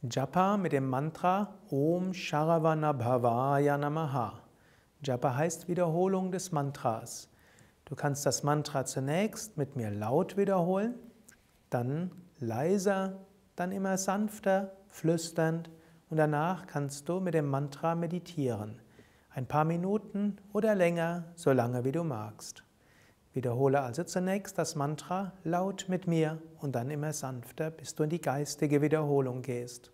Japa mit dem Mantra Om Sharavanabhavaya Namaha. Japa heißt Wiederholung des Mantras. Du kannst das Mantra zunächst mit mir laut wiederholen, dann leiser, dann immer sanfter, flüsternd und danach kannst du mit dem Mantra meditieren. Ein paar Minuten oder länger, so lange wie du magst. Wiederhole also zunächst das Mantra laut mit mir und dann immer sanfter, bis du in die geistige Wiederholung gehst.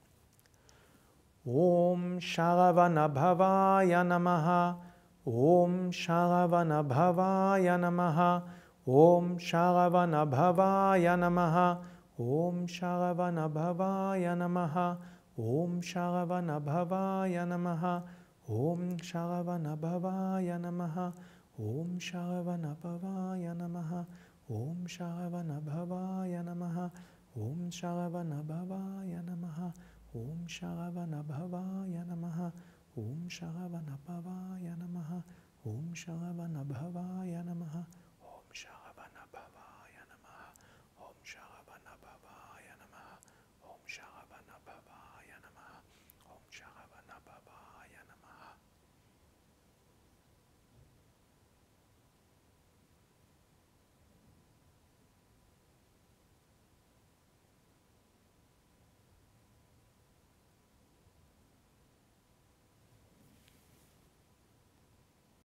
Om Sharavanabhavaya Namaha, Om Sharavanabhavaya Namaha, Om Sharavanabhavaya Namaha, Om Sharavanabhavaya Namaha, Om Sharavanabhavaya Namaha, Om Sharavanabhavaya Namaha, Om Sharavanabhavaya Namaha, Om Sharavanabhavaya Namaha, Om Sharavanabhavaya Namaha, Om Sharavanabhavaya Namaha, Om Sharavanabhavaya Namaha, Om Sharavanabhavaya Namaha,